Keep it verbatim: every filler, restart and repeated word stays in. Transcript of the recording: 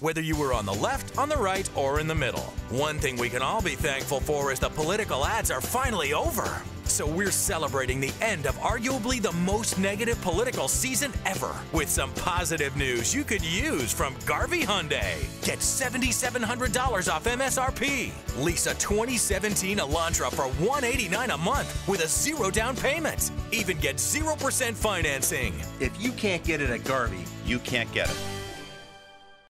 whether you were on the left, on the right, or in the middle. One thing we can all be thankful for is the political ads are finally over. So we're celebrating the end of arguably the most negative political season ever with some positive news you could use from Garvey Hyundai. Get seven thousand seven hundred dollars off M S R P. Lease a twenty seventeen Elantra for one hundred eighty-nine dollars a month with a zero down payment. Even get zero percent financing. If you can't get it at Garvey, you can't get it.